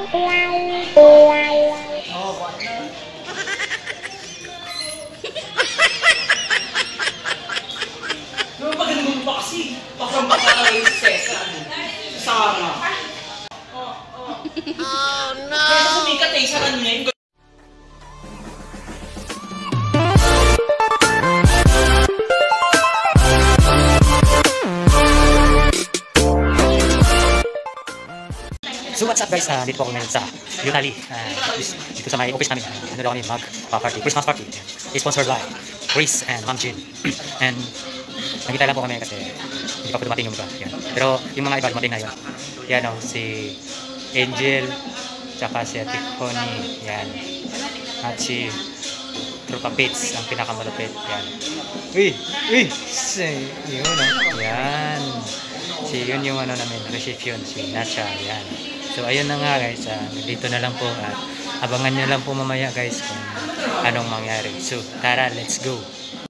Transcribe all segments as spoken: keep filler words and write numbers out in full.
Ano ba ganun mo pa kasi? Baka makakain si Cesar. Sana. Oh, oh. Oh no! Kaya sumikat eh, sa kanya yun. So what's up guys, uh, dito po ako ngayon sa Yunali, uh, dito sa may office namin. Ano daw kami mag-party, Christmas party, sponsored by Chris and Ma'am Jean. And nagkita lang po kami kasi hindi pa po dumating yung iba. Yan. Pero yung mga iba dumating na yun. Yan o, si Angel, tsaka si Ate Connie, yan. At si Trupa Pits, ang pinakamalupit. Yan. Uy! Uy! Si, yun o. Yan. Si yun yung ano namin, reception, si Nacha. Yan. So ayun na nga guys, uh, dito na lang po at abangan nyo lang po mamaya guys kung anong mangyari. So tara, let's go!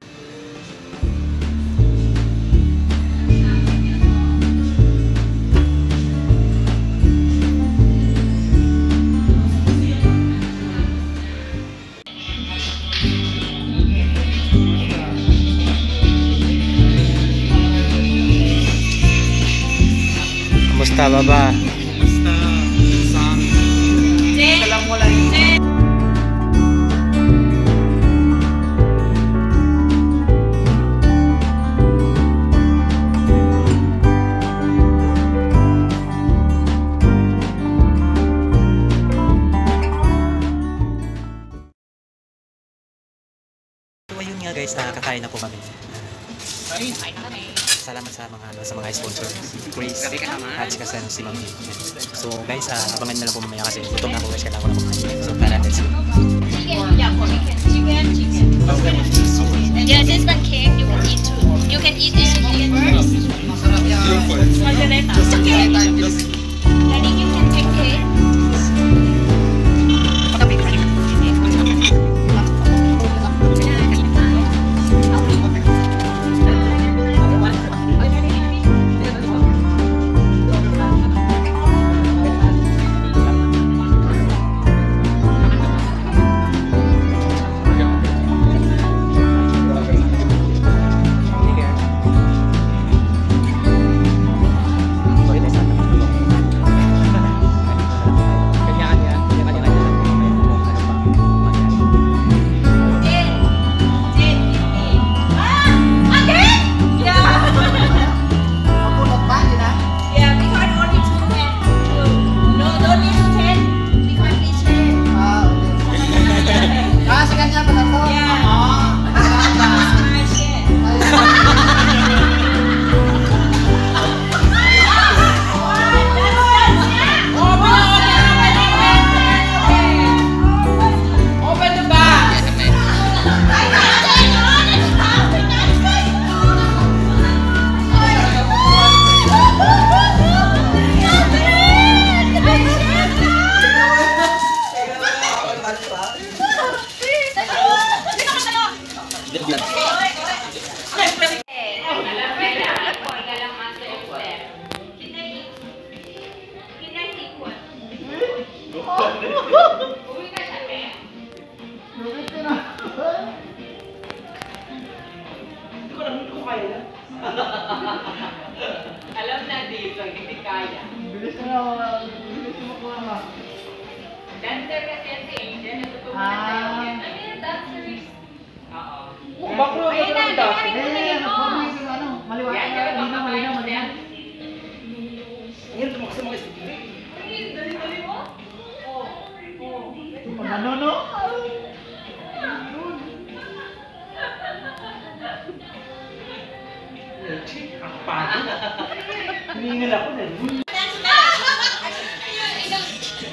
Kumusta baba? So ayun nga guys, uh, kakain na po kami. Uh, salamat sa mga sa mga sponsor, si Chris at saka sa si Ma'am. So guys, uh, abangan na lang po mamaya kasi gutom na po guys, kailangan ko na po kumain. So tara, let's go. Chicken, yeah, chicken, chicken, chicken. And yeah, this one cake, you can eat too. You can eat this chicken first. Margarita. Okay. Daddy, you can take cake. Alam na dito, hindi kaya. Bilis na, bilis mo ko naman. Dancer kasi yan si Angel, natutunan Ah. na tayo yan. Ano yung dancer is? Oo. Bakro ako Ayun na, ng dati. ganyan, ganyan, Ano, oh. ano, maliwanag, Yan, yan, malinaw, malinaw, malinaw. yan. Ngayon, tumakos sa mga stick. Ayun, dali-dali mo. Oh, oh. Ano, no? Ang pano. Hiningal ako na.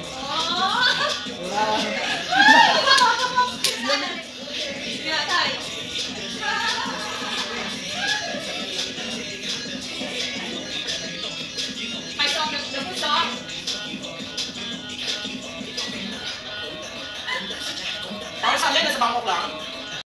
Yeah,